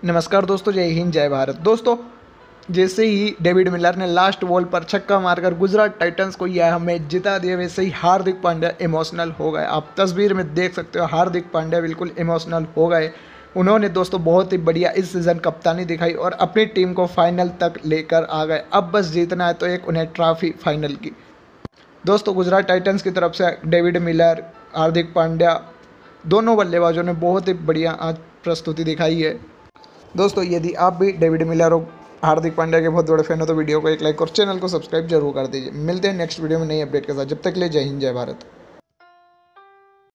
नमस्कार दोस्तों, जय हिंद जय भारत। दोस्तों, जैसे ही डेविड मिलर ने लास्ट बॉल पर छक्का मारकर गुजरात टाइटंस को यह मैच जिता दिया, वैसे ही हार्दिक पांड्या इमोशनल हो गए। आप तस्वीर में देख सकते हो, हार्दिक पांड्या बिल्कुल इमोशनल हो गए। उन्होंने दोस्तों बहुत ही बढ़िया इस सीज़न कप्तानी दिखाई और अपनी टीम को फाइनल तक लेकर आ गए। अब बस जीतना है तो एक उन्हें ट्रॉफी फाइनल की। दोस्तों, गुजरात टाइटंस की तरफ से डेविड मिलर, हार्दिक पांड्या दोनों बल्लेबाजों ने बहुत ही बढ़िया आज प्रस्तुति दिखाई है। दोस्तों, यदि आप भी डेविड मिलर और हार्दिक पांड्या के बहुत बड़े फैन हो तो वीडियो को एक लाइक और चैनल को सब्सक्राइब जरूर कर दीजिए। मिलते हैं नेक्स्ट वीडियो में नई अपडेट के साथ। जब तक के लिए जय हिंद जय भारत।